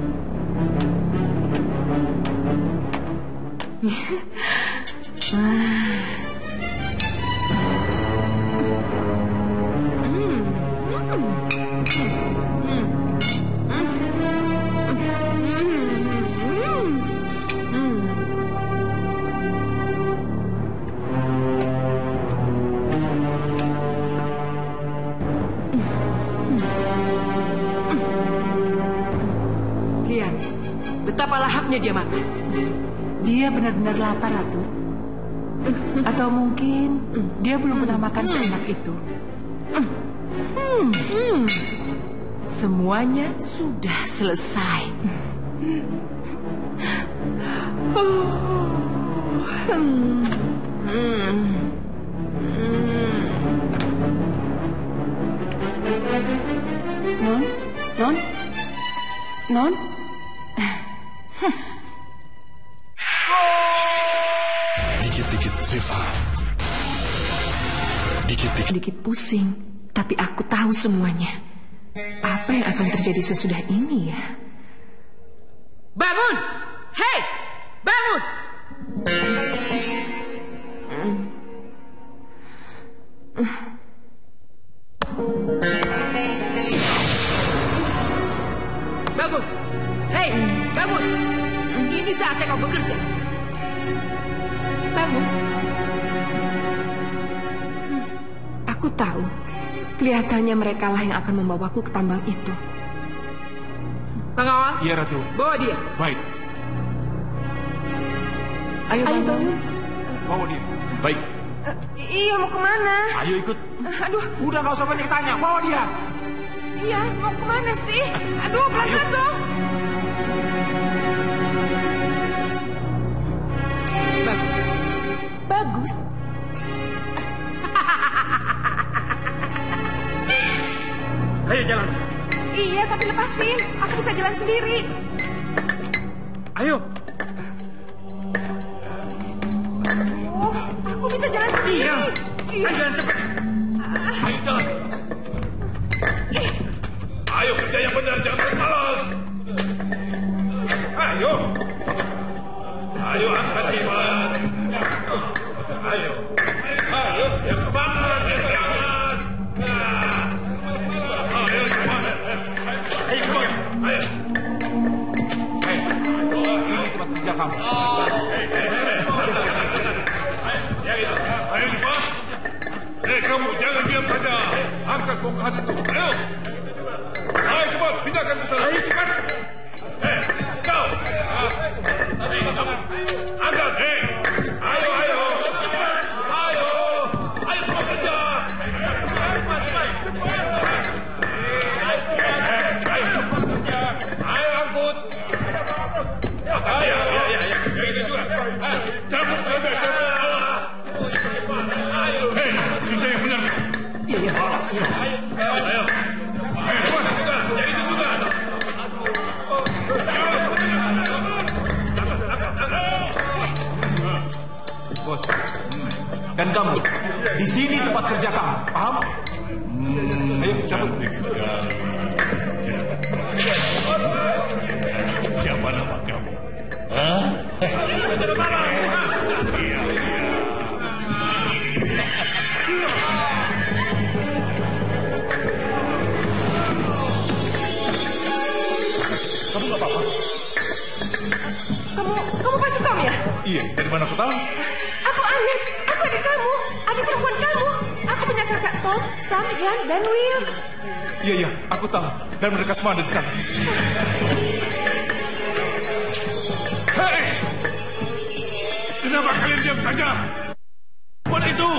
Lihat, betapa lahapnya dia makan. Dia benar-benar lapar, Ratu. Atau mungkin dia belum pernah makan seenak itu. Hmm. Hmm. Semuanya sudah selesai. Oh. Hmm. Hmm. Non, Non, Non. Dikit-dikit Ziva. Dikit-dikit. Sedikit pusing, tapi aku tahu semuanya. Apa yang akan terjadi sesudah ini ya? Bangun! Hei! Bangun! Bangun! Hei! Bangun! Ini saatnya kau bekerja. Bangun. Aku tahu. Kelihatannya mereka lah yang akan membawaku ke tambang itu. Pengawal? Iya, Ratu. Bawa dia. Baik. Ayo, Ayo bangun. Bawa dia. Baik. Uh, iya, mau kemana? Ayo ikut. Uh, aduh. Udah gak usah banyak tanya. Bawa dia. Iya, mau kemana sih? Aduh, pelan-pelan dong. Bagus. Bagus. Ayo jalan. Iya, tapi lepasin. Aku bisa jalan sendiri. Ayo. Oh, aku bisa jalan sendiri. Iya. Ayo jalan cepat. Ayo jalan. Ayo kerja yang benar, jangan terus malas. Ayo. Ayo angkat jimat. Ayo. Ayo, yang semangat, yang semangat. Nah. Ayo, cepat. Ayo, keluar. Ayo. Hei, ini tempat kerja kamu. Hei, hei, hei. Ya, itu. Ayo, cepat. Hei, kamu jangan diam saja. Angkat bongkahan itu. Ayo. Ayo, cepat. Pindahkan ke sana. Ayo, cepat. Hei, kau. Ayo, cepat. Angkat, hei. Ayo, ayo. Ayo. Ayo, semua kerja. Ayo, angkut. Ayo, ya, ya, ya. Ya, itu juga. Cabut saja, cabut. Ayo. Hei, kita yang benar. Iya, balas. Ayo, ayo. Ayo, cepat juga. Ya, itu juga. Bos, dan kamu, di sini tempat kerja kamu, paham? Hmm, ayo cabut. Siapa nama kamu? Hah? Iya, iya. Kamu gak apa-apa? Kamu, kamu pasti Tom ya? Iya, dari mana aku tahu? Aku Anet, aku adik kamu, adik perempuan kamu. Aku punya kakak Tom, Sam, Ian, dan Will. Iya, iya, aku tahu. Dan mereka semua ada di sana. Hei! Kenapa kalian diam saja? Buat itu!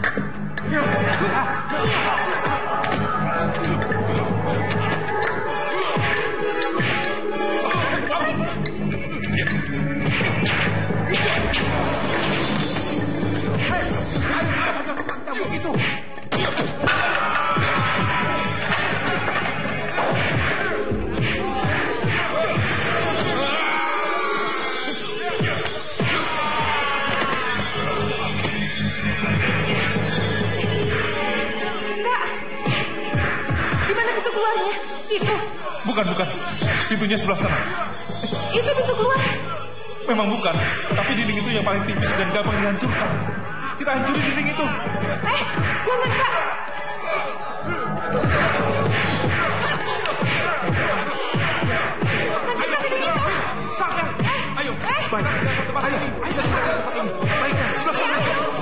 Begitu. keluarnya. Itu. Bukan, bukan. Pintunya sebelah sana. Itu pintu keluar. Memang bukan, tapi dinding itu yang paling tipis dan gampang dihancurkan. Kita hancurin dinding itu. Eh, jangan, Kak. Hancurkan dinding itu. Saatnya. Ayo. Eh. Baik. Ayo. Ayo. Tempat ini. Baik, sebelah sana.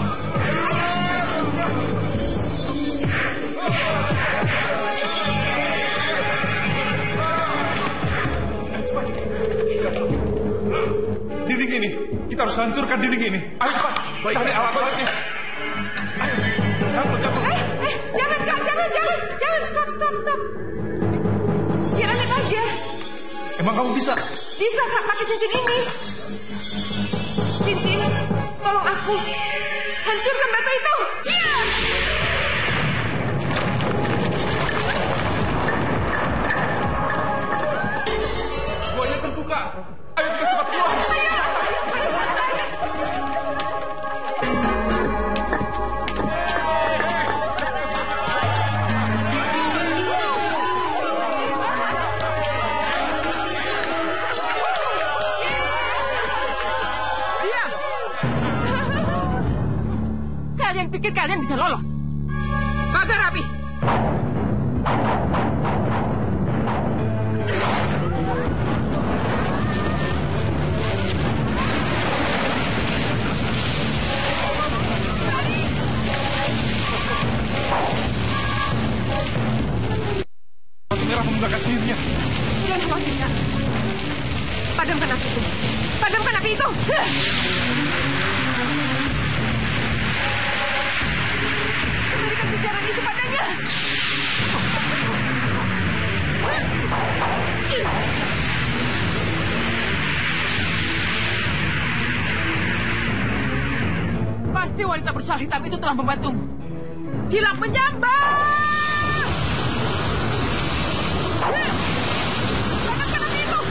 Dinding ini, kita harus hancurkan dinding ini. Ayo cepat, cari alat-alatnya. Ayo, cabut, cabut. Eh, eh, jangan, Kak, jangan, jangan, jangan, stop, stop, stop. Biar Anet aja. Emang kamu bisa? Bisa, Kak, pakai cincin ini. Cincin, tolong aku. Hancurkan batu itu. Iya. Buahnya terbuka. Ayo kita cepat keluar. Kalian pikir kalian bisa lolos? Bakar api. Batu merah menggunakan sihirnya. Jangan khawatir, Kak. Padamkan api itu. Padamkan api itu. Berikan kejaran itu padanya. Pasti wanita bersyal hitam itu telah membantumu. Kilat menyambar! Padamkan api itu!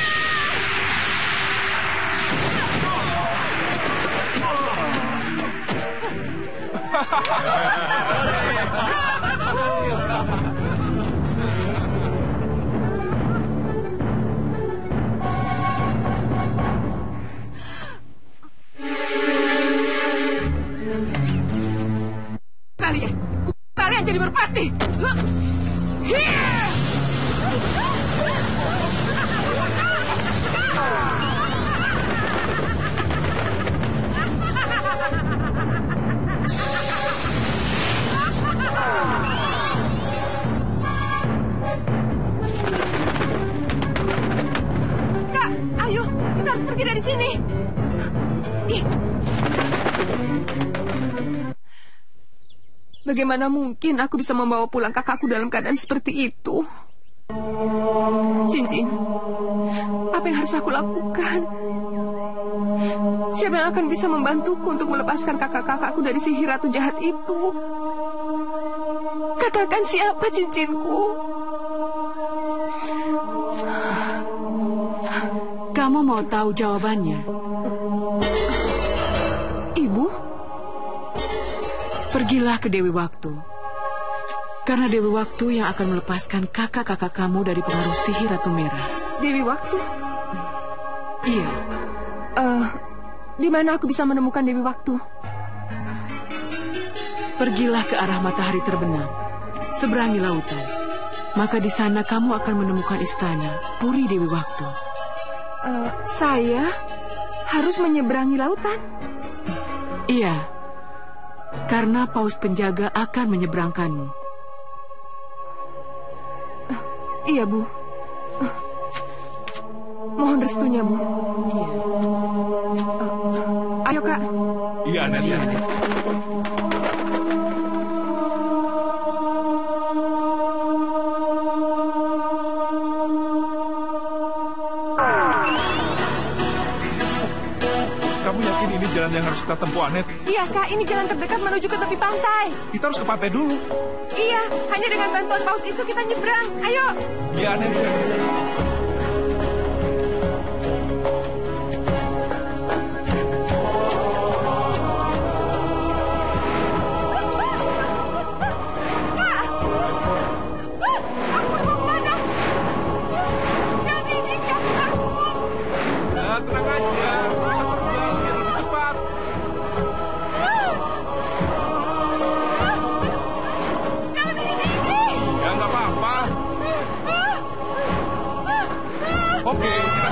Kalian, kalian jadi merpati. Kak, ayo, kita harus pergi dari sini. Ih. Bagaimana mungkin aku bisa membawa pulang kakakku dalam keadaan seperti itu? Cincin, apa yang harus aku lakukan? Siapa yang akan bisa membantuku untuk melepaskan kakak-kakakku dari sihir ratu jahat itu? Katakan siapa, Cincinku? Kamu mau tahu jawabannya? Ibu? Pergilah ke Dewi Waktu. Karena Dewi Waktu yang akan melepaskan kakak-kakak kamu dari pengaruh sihir Ratu Merah. Dewi Waktu? Iya. Uh, di mana aku bisa menemukan Dewi Waktu? Pergilah ke arah matahari terbenam. Seberangi lautan. Maka di sana kamu akan menemukan istana Puri Dewi Waktu. Uh, saya harus menyeberangi lautan? Iya. Karena paus penjaga akan menyeberangkanmu. Uh, iya, Bu. Uh, mohon restunya, Bu. Iya. Uh, ayo, Kak. Iya, Anet. Iya, Anet. Kamu yakin ini jalan yang harus kita tempuh, Anet? Iya, Kak. Ini jalan terdekat menuju ke tepi pantai. Kita harus ke pantai dulu. Iya, hanya dengan bantuan paus itu kita nyebrang. Ayo. Iya, Anet. Kak! Ampun,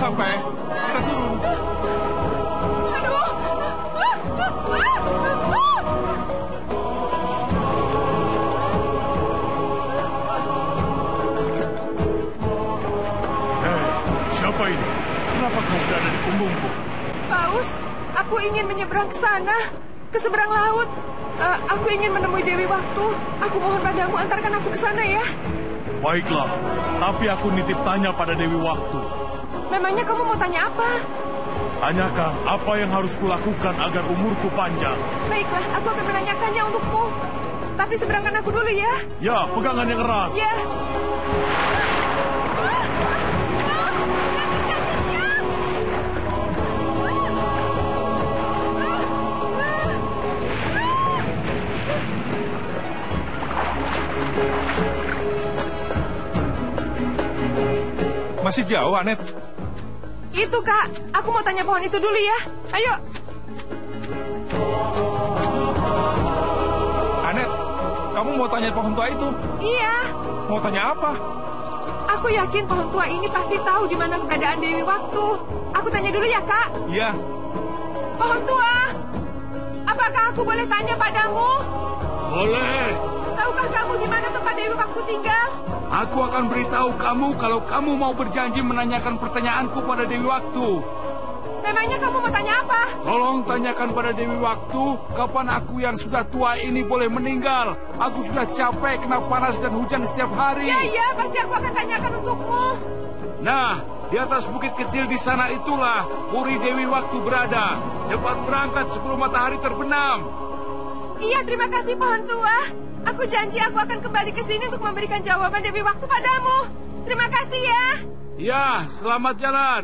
sampai. Kita turun. Siapa ini? Kenapa kau berada di punggungku? Paus, aku ingin menyeberang ke sana, ke seberang laut. Uh, aku ingin menemui Dewi Waktu. Aku mohon padamu, antarkan aku ke sana ya. Baiklah, tapi aku nitip tanya pada Dewi Waktu. Memangnya kamu mau tanya apa? Tanyakan apa yang harus kulakukan agar umurku panjang. Baiklah, aku akan menanyakannya untukmu. Tapi seberangkan aku dulu ya. Ya, pegangan yang erat. Ya. Masih jauh, Anet. Itu, Kak. Aku mau tanya pohon itu dulu ya. Ayo. Anet, kamu mau tanya pohon tua itu? Iya. Mau tanya apa? Aku yakin pohon tua ini pasti tahu di mana keberadaan Dewi Waktu. Aku tanya dulu ya, Kak. Iya. Pohon tua, apakah aku boleh tanya padamu? Boleh. Tahukah kamu di mana tempat Dewi Waktu tinggal? Aku akan beritahu kamu kalau kamu mau berjanji menanyakan pertanyaanku pada Dewi Waktu. Memangnya kamu mau tanya apa? Tolong tanyakan pada Dewi Waktu, kapan aku yang sudah tua ini boleh meninggal? Aku sudah capek kena panas dan hujan setiap hari. Ya, ya, pasti aku akan tanyakan untukmu. Nah, di atas bukit kecil di sana itulah Puri Dewi Waktu berada. Cepat berangkat sebelum matahari terbenam. Iya, terima kasih pohon tua. Aku janji aku akan kembali ke sini untuk memberikan jawaban Dewi Waktu padamu. Terima kasih ya. Ya, selamat jalan.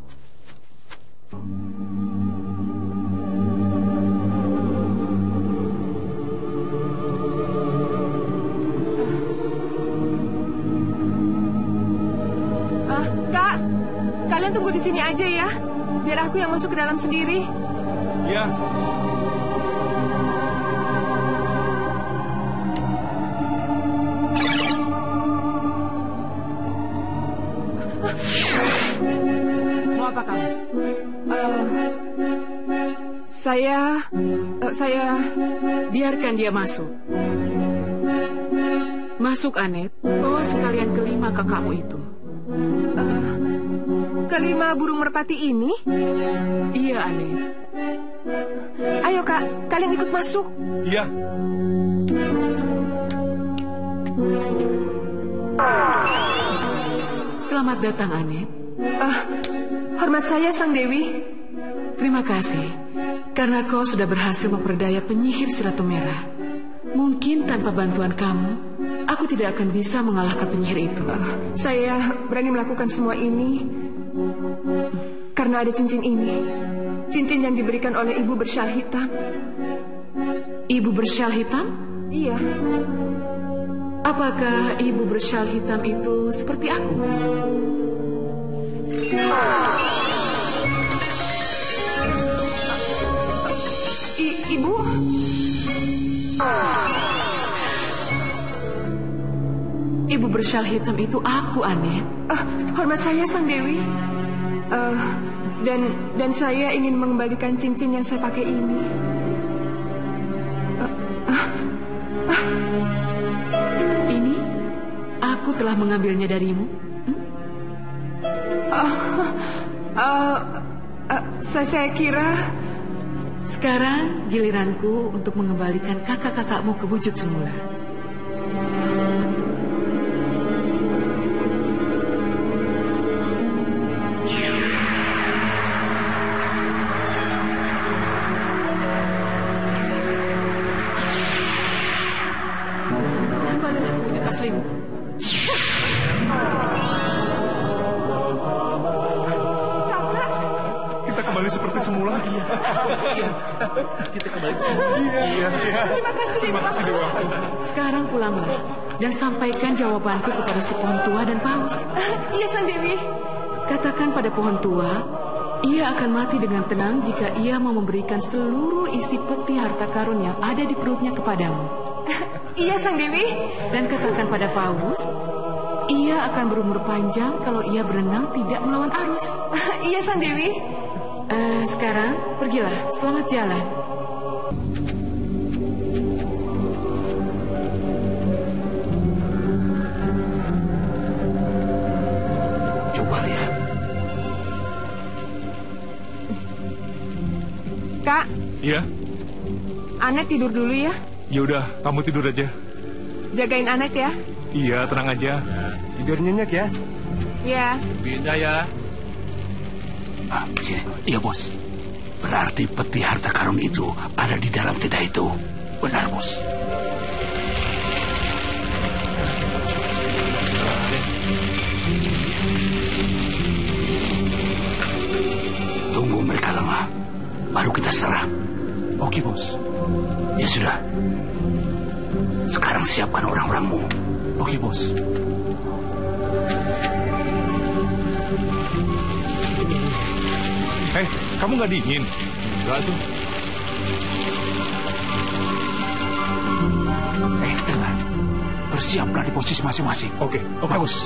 Ah, Kak, kalian tunggu di sini aja ya. Biar aku yang masuk ke dalam sendiri. Ya. Mau apa kamu? Uh, saya, uh, saya... Biarkan dia masuk. Masuk, Anet. Bawa sekalian kelima kakakmu itu. Uh, kelima burung merpati ini? Iya, Anet. Ayo, Kak. Kalian ikut masuk. Iya. Selamat datang, Anet. Ah, hormat saya, Sang Dewi. Terima kasih, karena kau sudah berhasil memperdaya penyihir si Ratu Merah. Mungkin tanpa bantuan kamu, aku tidak akan bisa mengalahkan penyihir itu. Uh, saya berani melakukan semua ini karena ada cincin ini. Cincin yang diberikan oleh ibu bersyal hitam. Ibu bersyal hitam? Iya. Apakah ibu bersyal hitam itu seperti aku? I, ibu? Ibu bersyal hitam itu aku, Anet. Uh, hormat saya, Sang Dewi. Uh, dan dan saya ingin mengembalikan cincin yang saya pakai ini. Uh, uh, uh. Ini aku telah mengambilnya darimu. Hmm? Uh, uh, uh, saya, saya kira... Sekarang giliranku untuk mengembalikan kakak-kakakmu ke wujud semula. Kembalilah ke wujud aslimu. Kembali seperti semula. Iya. Iya. Kita kembali. Iya, iya, iya. Terima kasih, Terima kasih, Dewi Waktu. Sekarang pulanglah dan sampaikan jawabanku kepada si pohon tua dan paus. Uh, iya, Sang Dewi. Katakan pada pohon tua, ia akan mati dengan tenang jika ia mau memberikan seluruh isi peti harta karun yang ada di perutnya kepadamu. Uh, iya, Sang Dewi. Dan katakan pada paus, Ia akan berumur panjang kalau ia berenang tidak melawan arus. Iya, Sang Dewi. Uh, sekarang, pergilah. Selamat jalan. Coba lihat. Kak. Iya? Anet tidur dulu ya. Ya udah, kamu tidur aja. Jagain Anet ya. Iya, tenang aja. Tidur nyenyak ya. Iya. Beda ya. Ah, iya, Bos. Berarti peti harta karun itu ada di dalam tenda itu. Benar, Bos. Tunggu mereka lengah, baru kita serang. Oke, Bos. Ya sudah. Sekarang siapkan orang-orangmu. Oke, Bos. Eh, kamu nggak dingin? Enggak tuh. Eh, dengar. Bersiaplah di posisi masing-masing. Oke, oke. Bagus.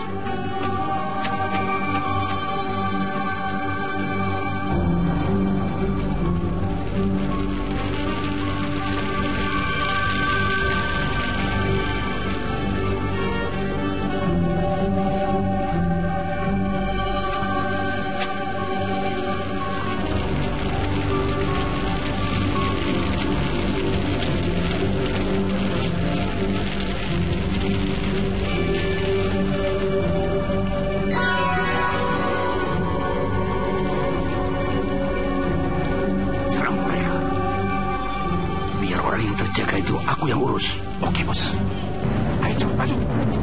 Oke, Bos. Ayo cepat maju.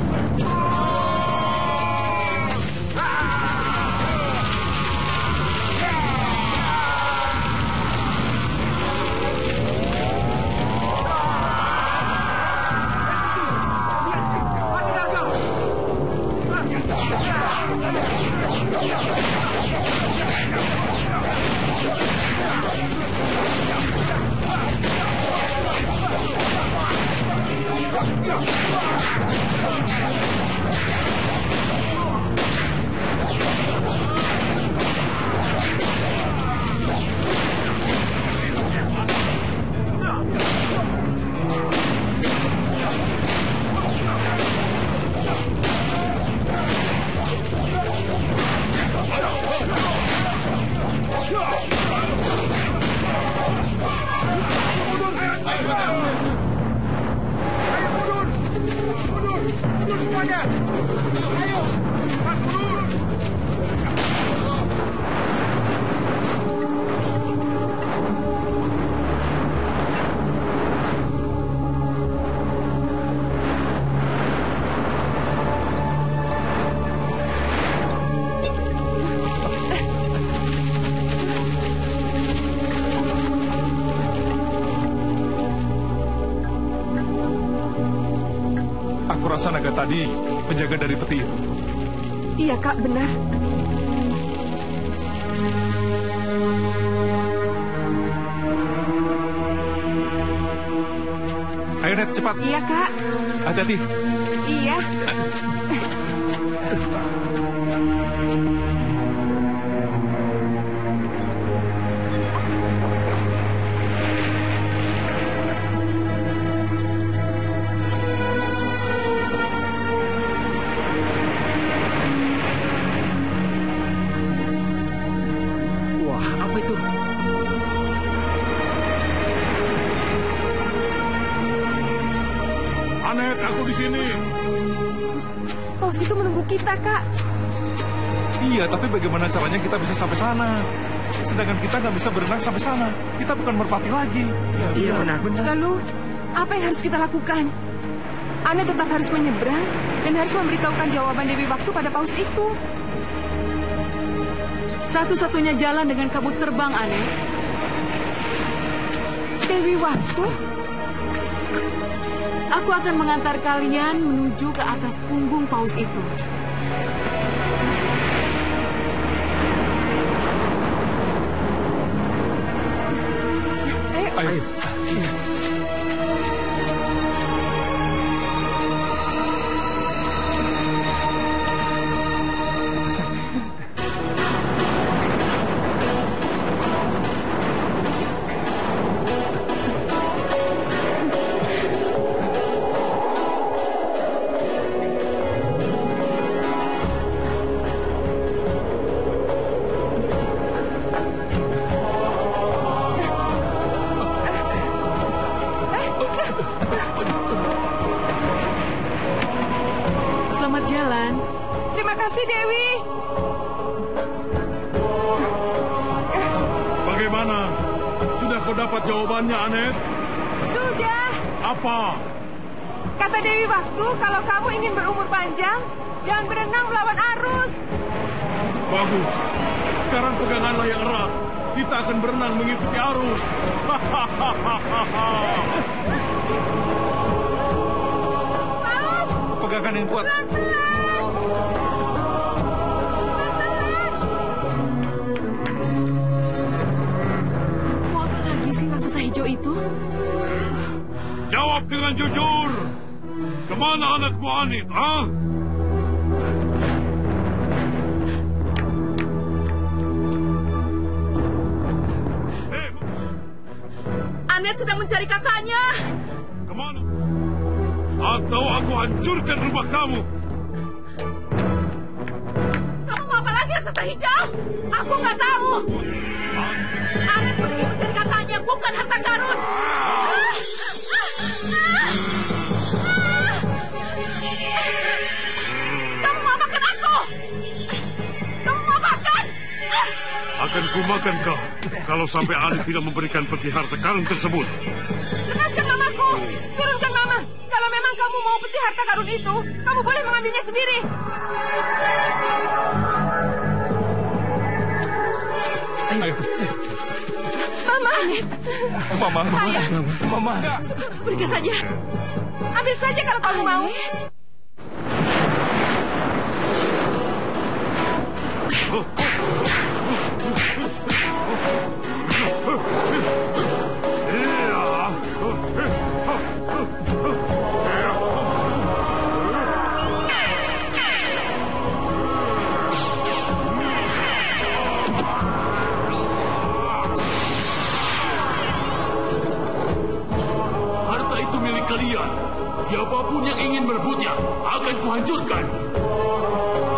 Rasa naga tadi penjaga dari peti itu. Iya, Kak, benar. Ayo, Net, cepat. Iya, Kak. Hati-hati. Iya. Anet, aku di sini. Paus itu menunggu kita, Kak. Iya, tapi bagaimana caranya kita bisa sampai sana? Sedangkan kita nggak bisa berenang sampai sana. Kita bukan merpati lagi. Ya, iya, benar. benar. Lalu, apa yang harus kita lakukan? Anet tetap harus menyeberang dan harus memberitahukan jawaban Dewi Waktu pada Paus itu. Satu-satunya jalan dengan kabut terbang, Anet. Dewi Waktu? Aku akan mengantar kalian menuju ke atas punggung Paus itu. Ayo. Ayo. jalan. Terima kasih, Dewi. Bagaimana? Sudah kau dapat jawabannya, Anet? Sudah. Apa? Kata Dewi Waktu, kalau kamu ingin berumur panjang, jangan berenang melawan arus. Bagus. Sekarang peganganlah yang erat. Kita akan berenang mengikuti arus. Paus! Pegangan yang kuat. Mau apa lagi sih raksasa hijau itu? Jawab dengan jujur. Kemana anakmu Anit, ah? Anet sedang mencari kakaknya. Kemana? Atau aku hancurkan rumah kamu. Kamu mau apa lagi raksasa hijau? Aku nggak tahu. Anet pergi mencari kakaknya, bukan harta karun. Kamu mau makan aku? Kamu mau makan? Akan kumakan kau kalau sampai Anit tidak memberikan peti harta karun tersebut. Lepaskan mamaku. Turunkan mama. Kalau memang kamu mau peti harta karun itu, kamu boleh mengambilnya sendiri. Ayo. Mama. Mama. Sayang. Mama. Berikan saja. Ambil saja kalau kamu mau. Harta itu milik kalian. Siapapun yang ingin merebutnya akan kuhancurkan.